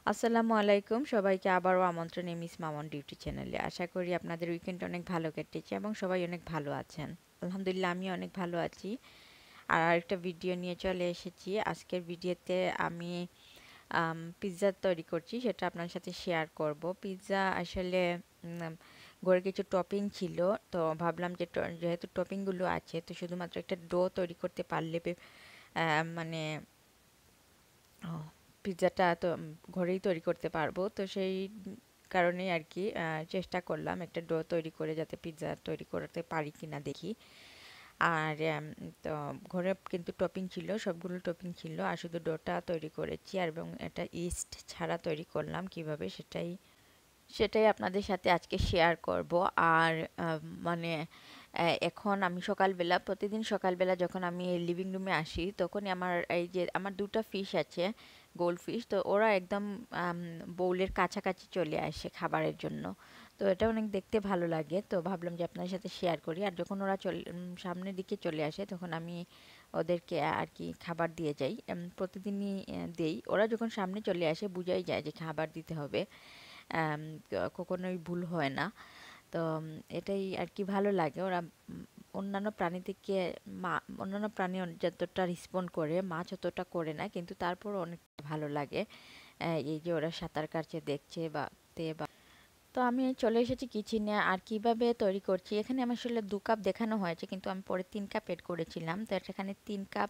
আসসালামু আলাইকুম সবাইকে আবারও আমন্ত্রণ মিস মামন ডিউটি চ্যানেলে। আশা করি আপনাদের উইকেন্ড অনেক ভালো কেটেছে এবং সবাই অনেক ভালো আছেন। আলহামদুলিল্লাহ আমি অনেক ভালো আছি। আর আরেকটা ভিডিও নিয়ে চলে এসেছি। আজকের ভিডিওতে আমি পিৎজা তৈরি করছি, সেটা আপনার সাথে শেয়ার করব। পিৎজা আসলে ঘরে কিছু টপিং ছিল, তো ভাবলাম যে যেহেতু টপিংগুলো আছে তো শুধুমাত্র একটা ডো তৈরি করতে পারলে মানে ও পিৎজাটা তো ঘরেই তৈরি করতে পারবো। তো সেই কারণেই আর কি চেষ্টা করলাম একটা ডো তৈরি করে যাতে পিৎজা তৈরি করতে পারি কিনা দেখি। আর তো ঘরে কিন্তু টপিং ছিল, সবগুলো টপিং ছিল, আর শুধু ডোটা তৈরি করেছি আর এবং এটা ইস্ট ছাড়া তৈরি করলাম কিভাবে সেটাই আপনাদের সাথে আজকে শেয়ার করব। আর মানে এখন আমি সকালবেলা, প্রতিদিন সকালবেলা যখন আমি লিভিং রুমে আসি তখনই আমার এই যে আমার দুটো ফিশ আছে, গোল্ড ফিশ, তো ওরা একদম বোউলের কাছাকাছি চলে আসে খাবারের জন্য। তো এটা অনেক দেখতে ভালো লাগে, তো ভাবলাম যে আপনার সাথে শেয়ার করি। আর যখন ওরা সামনের দিকে চলে আসে তখন আমি ওদেরকে আর কি খাবার দিয়ে যাই। প্রতিদিনই দেই। ওরা যখন সামনে চলে আসে বুঝাই যায় যে খাবার দিতে হবে। আম কখনোই ভুল হয় না। তো এটাই আর কি ভালো লাগে। ওরা অন্যান্য প্রাণী থেকে মা অন্যান্য প্রাণী যতটা রেসপন্ড করে মাছ অতটা করে না, কিন্তু তারপরও অনেক ভালো লাগে। এই যে ওরা সাঁতার কাটছে দেখছে বা তো আমি চলে এসেছি কিচেনে। আর কিভাবে তৈরি করছি, এখানে আমার আসলে 2 কাপ দেখানো হয়েছে কিন্তু আমি পরে 3 কাপ এড করেছিলাম। তো এখানে 3 কাপ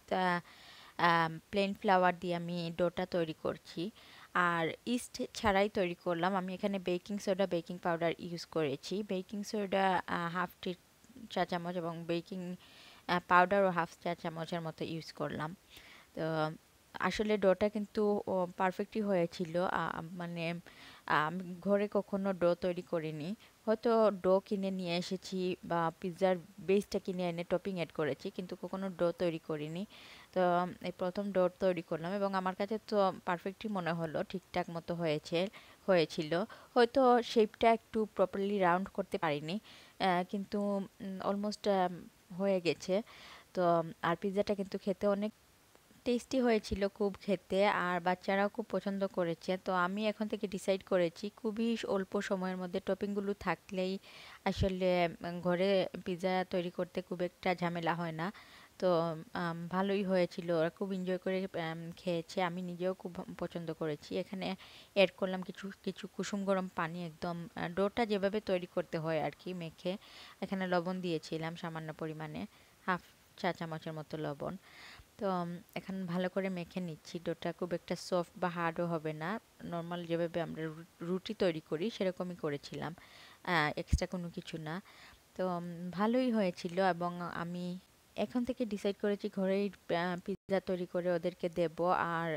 প্লেন ফ্লাওয়ার দিয়ে আমি ডোটা তৈরি করছি। আর ইস্ট ছাড়াই তৈরি করলাম। আমি এখানে baking soda, baking powder use করেছি। বেকিং সোডা হাফ টি চা চামচ এবং বেকিং পাউডারও হাফ চা চামচের মতো ইউজ করলাম। তো আসলে ডোটা কিন্তু পারফেক্টই হয়েছিল। মানে আমি ঘরে কখনো ডো তৈরি করিনি। হয়তো ডো কিনে নিয়ে এসেছি বা পিৎজার বেসটা কিনে এনে টপিং এড করেছি, কিন্তু কখনো ডো তৈরি করিনি। তো এই প্রথম ডো তৈরি করলাম এবং আমার কাছে তো পারফেক্টই মনে হলো, ঠিকঠাক মতো হয়েছিল। হয়তো শেপটা একটু প্রপারলি রাউন্ড করতে পারিনি, কিন্তু অলমোস্ট হয়ে গেছে। তো আর পিৎজাটা কিন্তু খেতে অনেক টেস্টি হয়েছিল খুব খেতে, আর বাচ্চারাও খুব পছন্দ করেছে। তো আমি এখন থেকে ডিসাইড করেছি খুবই অল্প সময়ের মধ্যে টপিংগুলো থাকলেই আসলে ঘরে পিৎজা তৈরি করতে খুব একটা ঝামেলা হয় না। তো ভালোই হয়েছিল, ওরা খুব এনজয় করে খেয়েছে, আমি নিজেও খুব পছন্দ করেছি। এখানে অ্যাড করলাম কিছু কিছু কুসুম গরম পানি, একদম ডোটা যেভাবে তৈরি করতে হয় আর কি মেখে। এখানে লবণ দিয়েছিলাম সামান্য পরিমাণে, হাফ চা চামচের মতো লবণ। তো এখন ভালো করে মেখে নিচ্ছি। ডোটা খুব একটা সফট বা হার্ডও হবে না। নরমাল যেভাবে আমরা রুটি তৈরি করি সেরকমই করেছিলাম। এক্সট্রা কোনো কিছু না। তো ভালোই হয়েছিল এবং আমি এখন থেকে ডিসাইড করেছি ঘরেই পিৎজা তৈরি করে ওদেরকে দেব। আর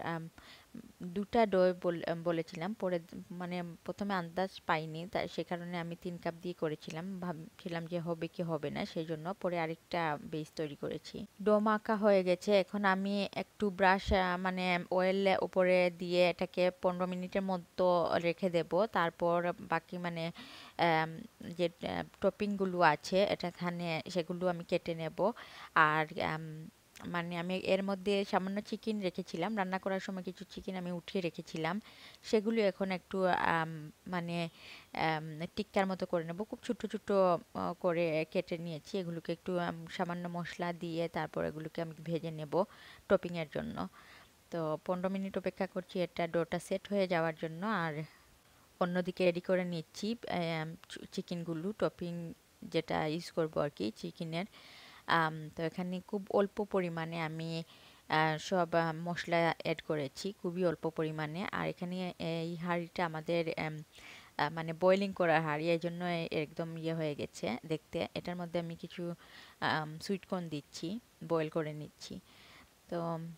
২ টা ডো বলেছিলাম। পরে মানে ১ম এ আন্দাজ পাইনি। সে কারণে আমি ৩ কাপ দিয়ে করেছিলাম। ভাবছিলাম যে হবে কি হবে না। সেজন্য পরে আরেকটা বেস তৈরি করেছি। ডো মাখা হয়ে গেছে। এখন আমি একটু ব্রাশ মানে অয়েল উপরে দিয়ে এটাকে ১৫ মিনিটের মতো রেখে দেব। তারপর বাকি মানে আম যে টপিংগুলো আছে এখানে সেগুলো আমি কেটে নেব। আর মানে আমি এর মধ্যে সামান্য চিকেন রেখেছিলাম। রান্না করার সময় কিছু চিকেন আমি উঠিয়ে রেখেছিলাম। সেগুলো এখন একটু আম মানে আম টিক্কার মতো করে নেব। খুব ছোট্ট, ছোট্ট করে কেটে নিয়েছি। এগুলোকে একটু সামান্য মসলা দিয়ে তারপর এগুলোকে আমি ভেজে নেব টপিং এর জন্য। তো ১৫ মিনিট অপেক্ষা করছি এটা ডোটা সেট হয়ে যাওয়ার জন্য। আর অন্যদিকে রেডি করে নিচ্ছি চিকেনগুলো, টপিং যেটা ইউজ করব আর কি চিকেনের। তো এখানে খুব অল্প পরিমাণে আমি সব মশলা অ্যাড করেছি, খুবই অল্প পরিমাণে। আর এখানে এই হাঁড়িটা আমাদের মানে বয়েলিং করা হাঁড়ি, এই জন্য একদম ইয়ে হয়ে গেছে দেখতে। এটার মধ্যে আমি কিছু সুইট কর্ন দিচ্ছি, বয়েল করে নিচ্ছি। তো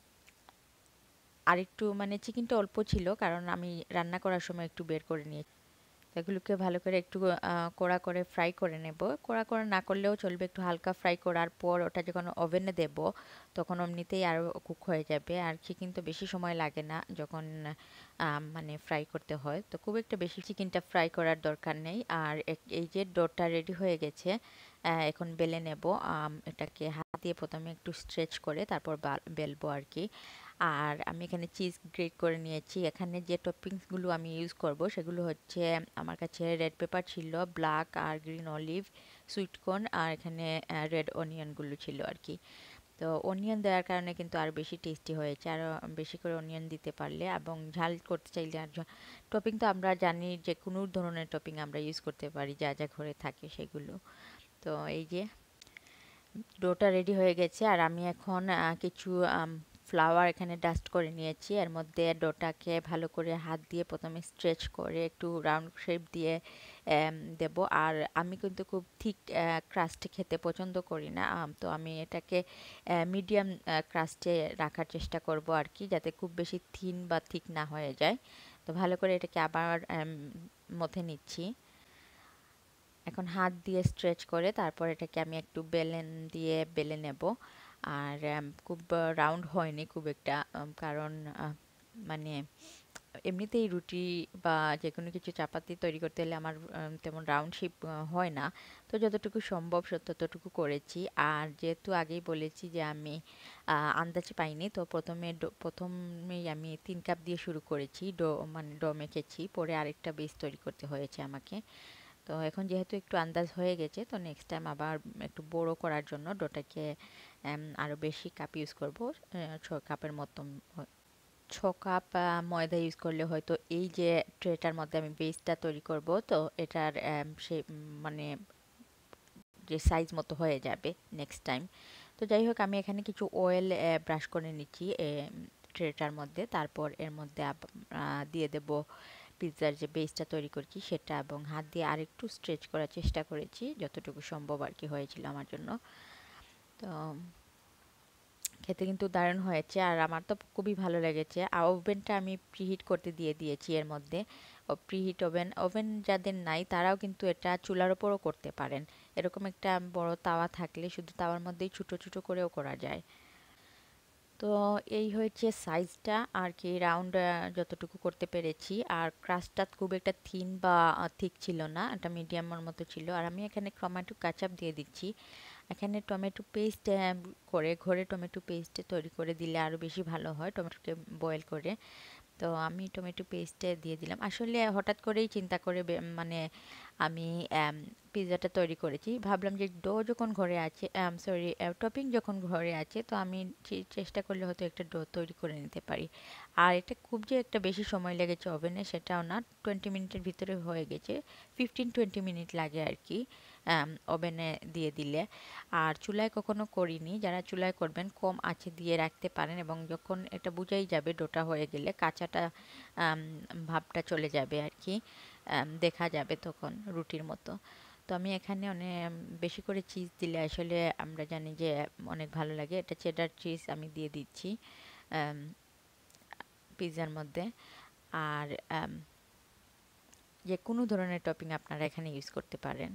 আরেকটু মানে চিকেনটা অল্প ছিল কারণ আমি রান্না করার সময় একটু বের করে নিয়েছি। তো এগুলোকে ভালো করে একটু কড়া করে ফ্রাই করে নেব। কড়া করে না করলেও চলবে, একটু হালকা ফ্রাই করার পর ওটা যখন ওভেনে দেব তখন এমনিতেই আরও কুক হয়ে যাবে। আর চিকেন তো বেশি সময় লাগে না যখন মানে ফ্রাই করতে হয়, তো খুব একটা বেশি চিকেনটা ফ্রাই করার দরকার নেই। আর এই যে ডোটা রেডি হয়ে গেছে, এখন বেলে নেব। এটাকে হাত দিয়ে প্রথমে একটু স্ট্রেচ করে তারপর বেলবো আর কি। আর আমি এখানে চিজ গ্রেট করে নিয়েছি। এখানে যে টপিংসগুলো আমি ইউজ করব সেগুলো হচ্ছে আমার কাছে রেড পেপার ছিল, ব্ল্যাক আর গ্রিন অলিভ, সুইট কর্ন আর এখানে রেড অনিয়নগুলো ছিল আর কি। তো অনিয়ন দেওয়ার কারণে কিন্তু আরও বেশি টেস্টি হয়েছে, আরও বেশি করে অনিয়ন দিতে পারলে, এবং ঝাল করতে চাইলে আর টপিং তো আমরা জানি যে কোনো ধরনের টপিং আমরা ইউজ করতে পারি যা যা ঘরে থাকে সেগুলো। তো এই যে ডোটা রেডি হয়ে গেছে, আর আমি এখন কিছু ফ্লাওয়ার এখানে ডাস্ট করে নিয়েছি। এর মধ্যে ডোটাকে ভালো করে হাত দিয়ে প্রথমে স্ট্রেচ করে একটু রাউন্ড শেপ দিয়ে দেব। আর আমি কিন্তু খুব থিক ক্রাস্ট খেতে পছন্দ করি না, তো আমি এটাকে মিডিয়াম ক্রাস্টে রাখার চেষ্টা করব আর কি, যাতে খুব বেশি থিন বা থিক না হয়ে যায়। তো ভালো করে এটাকে আবার মথে নিচ্ছি। এখন হাত দিয়ে স্ট্রেচ করে তারপর এটাকে আমি একটু বেলেন দিয়ে বেলে নেব। আর খুব রাউন্ড হয়নি খুব একটা, কারণ মানে এমনিতেই রুটি বা যে কোনো কিছু চাপাতি তৈরি করতে হলে আমার তেমন রাউন্ড শেপ হয় না। তো যতটুকু সম্ভব ততটুকু করেছি। আর যেহেতু আগেই বলেছি যে আমি আন্দাজে পাইনি, তো প্রথমেই আমি 3 কাপ দিয়ে শুরু করেছি মানে ডো মেখেছি, পরে আরেকটা বেস তৈরি করতে হয়েছে আমাকে। তো এখন যেহেতু একটু আন্দাজ হয়ে গেছে, তো নেক্সট টাইম আবার একটু বড় করার জন্য ডোটাকে আরও বেশি কাপ ইউজ করব। 6 কাপের মতো। 6 কাপ ময়দা ইউজ করলে হয়তো এই যে ট্রেটার মধ্যে আমি বেসটা তৈরি করব, তো এটার সে মানে যে সাইজ মতো হয়ে যাবে নেক্সট টাইম। তো যাই হোক, আমি এখানে কিছু অয়েল ব্রাশ করে নিচ্ছি ট্রেটার মধ্যে। তারপর এর মধ্যে দিয়ে দেব পিৎজার যে বেসটা তৈরি করছি সেটা, এবং হাত দিয়ে আরেকটু স্ট্রেচ করার চেষ্টা করেছি যতটুকু সম্ভব আর কি হয়েছিল আমার জন্য। তো খেতে কিন্তু দারুণ হয়েছে, আর আমার তো খুবই ভালো লেগেছে। আর ওভেনটা আমি প্রিহিট করতে দিয়ে দিয়েছি এর মধ্যে। প্রিহিট ওভেন যাদের নাই তারাও কিন্তু এটা চুলার ওপরও করতে পারেন। এরকম একটা বড় তাওয়া থাকলে শুধু তাওয়ার মধ্যেই ছোটো ছোটো করেও করা যায়। তো এই হয়েছে সাইজটা আর কি, রাউন্ড যতটুকু করতে পেরেছি। আর ক্রাস্টটা খুব একটা থিন বা থিক ছিল না, এটা মিডিয়ামের মতো ছিল। আর আমি এখানে টমেটো কাচাপ দিয়ে দিচ্ছি। এখানে টমেটো পেস্ট করে ঘরে টমেটো পেস্ট তৈরি করে দিলে আরও বেশি ভালো হয়, টমেটোকে বয়েল করে। তো আমি টমেটো পেস্টে দিয়ে দিলাম। আসলে হঠাৎ করেই চিন্তা করে মানে আমি পিৎজাটা তৈরি করেছি। ভাবলাম যে ডো যখন ঘরে আছে, সরি, টপিং যখন ঘরে আছে, তো আমি চেষ্টা করলে হয়তো একটা ডো তৈরি করে নিতে পারি। আর এটা খুব যে একটা বেশি সময় লেগেছে ওভেনে সেটাও না, 20 মিনিটের ভিতরে হয়ে গেছে। 15-20 মিনিট লাগে আর কি ওভেনে দিয়ে দিলে। আর চুলায় কখনো করিনি, যারা চুলায় করবেন কম আঁচে দিয়ে রাখতে পারেন, এবং যখন এটা বুঝাই যাবে ডোটা হয়ে গেলে কাঁচাটা ভাবটা চলে যাবে আর কি, দেখা যাবে তখন রুটির মতো। তো আমি এখানে অনেক বেশি করে চিজ দিলে আসলে আমরা জানি যে অনেক ভালো লাগে, এটা চেডার চিজ আমি দিয়ে দিচ্ছি পিৎজার মধ্যে। আর যে কোনো ধরনের টপিং আপনারা এখানে ইউজ করতে পারেন।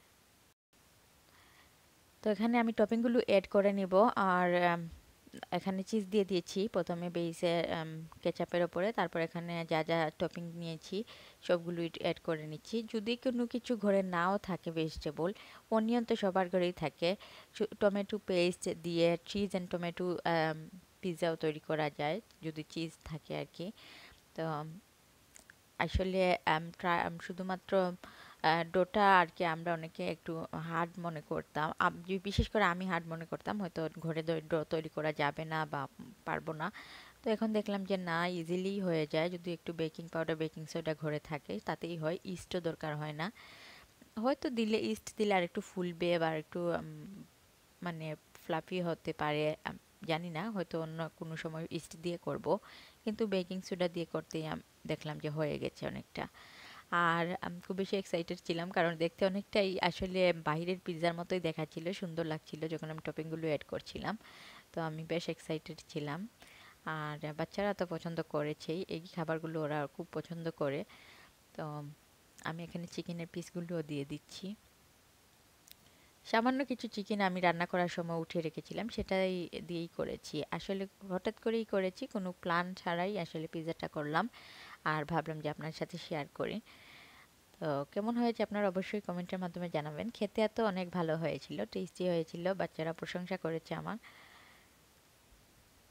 তো এখানে আমি টপিংগুলো অ্যাড করে নিব। আর এখানে চিজ দিয়ে দিয়েছি প্রথমে বেইসে কেচাপের ওপরে, তারপর এখানে যা যা টপিং নিয়েছি সবগুলো অ্যাড করে নিচ্ছি। যদি কোনো কিছু ঘরে নাও থাকে ভেজিটেবল, অনিয়ন তো সবার ঘরেই থাকে, টমেটো পেস্ট দিয়ে চিজ অ্যান্ড টমেটো পিৎজাও তৈরি করা যায় যদি চিজ থাকে আর কি। তো আসলে শুধুমাত্র ডোটা আর কি আমরা অনেকে একটু হার্ড মনে করতাম, বিশেষ করে আমি হার্ড মনে করতাম, হয়তো ঘরে ডো তৈরি করা যাবে না বা পারবো না। তো এখন দেখলাম যে না, ইজিলি হয়ে যায় যদি একটু বেকিং পাউডার বেকিং সোডা ঘরে থাকে, তাতেই হয়, ইস্টও দরকার হয় না। হয়তো দিলে ইস্ট দিলে আর একটু ফুলবে বা একটু মানে ফ্লাফি হতে পারে, জানি না, হয়তো অন্য কোনো সময় ইস্ট দিয়ে করব, কিন্তু বেকিং সোডা দিয়ে করতেই দেখলাম যে হয়ে গেছে অনেকটা। আর আমি খুব বেশি এক্সাইটেড ছিলাম, কারণ দেখতে অনেকটাই আসলে বাইরের পিৎজার মতোই দেখাচ্ছিল, সুন্দর লাগছিল যখন আমি টপিংগুলো অ্যাড করছিলাম। তো আমি বেশ এক্সাইটেড ছিলাম। আর বাচ্চারা তো পছন্দ করেছেই, এই খাবারগুলো ওরা খুব পছন্দ করে। তো আমি এখানে চিকেনের পিসগুলোও দিয়ে দিচ্ছি। সামান্য কিছু চিকেন আমি রান্না করার সময় উঠিয়ে রেখেছিলাম, সেটাই দিয়েই করেছি। আসলে হঠাৎ করেই করেছি, কোনো প্ল্যান ছাড়াই আসলে পিৎজাটা করলাম, আর ভাবলাম যে আপনার সাথে শেয়ার করি। তো কেমন হয়েছে আপনারা অবশ্যই কমেন্টের মাধ্যমে জানাবেন। খেতে তো অনেক ভালো হয়েছিল, টেস্টি হয়েছিল, বাচ্চারা প্রশংসা করেছে আমার।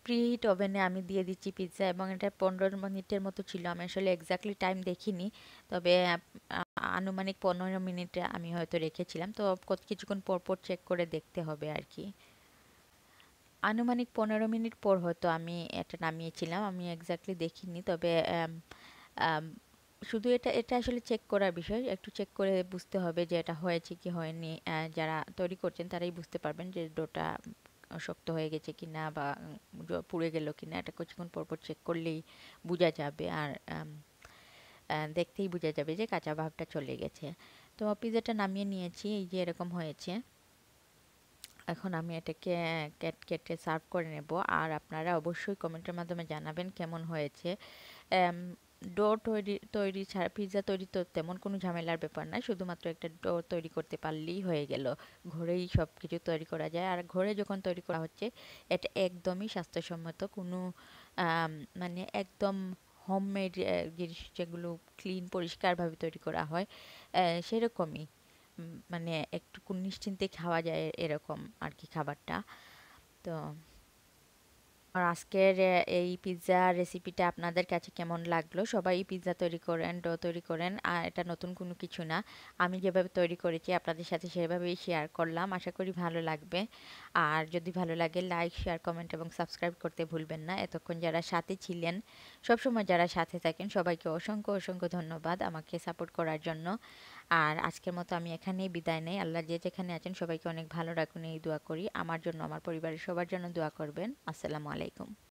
প্রিহিট ওভেনে আমি দিয়ে দিচ্ছি পিৎজা, এবং এটা 15 মিনিটের মতো ছিল। আমি আসলে এক্স্যাক্টলি টাইম দেখিনি, তবে আনুমানিক 15 মিনিটে আমি হয়তো রেখেছিলাম। তো কিছুক্ষণ পর পর চেক করে দেখতে হবে আর কি। আনুমানিক 15 মিনিট পর হয়তো আমি এটা নামিয়েছিলাম, আমি এক্স্যাক্টলি দেখিনি। তবে আম, শুধু এটা এটা আসলে চেক করার বিষয়, একটু চেক করে বুঝতে হবে যে এটা হয়েছে কি হয়নি। যারা তৈরি করছেন তারাই বুঝতে পারবেন যে ডোটা শক্ত হয়ে গেছে কিনা বা পুড়ে গেল কিনা। এটা কিছুক্ষণ পর পর চেক করলেই বোঝা যাবে। আর দেখতেই বোঝা যাবে যে কাঁচা ভাবটা চলে গেছে। তো পিৎজাটা নামিয়ে নিয়েছি, এই যে এরকম হয়েছে। এখন আমি এটাকে কেটে সার্ভ করে নেব। আর আপনারা অবশ্যই কমেন্টের মাধ্যমে জানাবেন কেমন হয়েছে। এম, ডো তৈরি ছাড়া পিৎজা তৈরি তো তেমন কোনো ঝামেলার ব্যাপার না, শুধুমাত্র একটা ডো তৈরি করতে পারলেই হয়ে গেল। ঘরেই সব কিছু তৈরি করা যায়। আর ঘরে যখন তৈরি করা হচ্ছে, এটা একদমই স্বাস্থ্যসম্মত। কোনো আম, মানে একদম হোমমেড জিনিস, যেগুলো ক্লিন পরিষ্কারভাবে তৈরি করা হয়, সেরকমই। মানে একটু নিশ্চিন্তে খাওয়া যায় এরকম আর কি খাবারটা। তো আর আজকের এই পিৎজা রেসিপিটা আপনাদের কাছে কেমন লাগলো? সবাই পিৎজা তৈরি করেন, ডো তৈরি করেন, আর এটা নতুন কোনো কিছু না। আমি যেভাবে তৈরি করেছি আপনাদের সাথে সেভাবেই শেয়ার করলাম। আশা করি ভালো লাগবে। আর যদি ভালো লাগে, লাইক, শেয়ার, কমেন্ট এবং সাবস্ক্রাইব করতে ভুলবেন না। এতক্ষণ যারা সাথে ছিলেন, সবসময় যারা সাথে থাকেন, সবাইকে অসংখ্য অসংখ্য ধন্যবাদ আমাকে সাপোর্ট করার জন্য। আর আজকের মতো আমি এখানেই বিদায় নেই। আল্লাহ যে যেখানে আছেন সবাইকে অনেক ভালো রাখুন, এই দোয়া করি। আমার জন্য, আমার পরিবারের সবার জন্য দোয়া করবেন। আসসালামু আলাইকুম।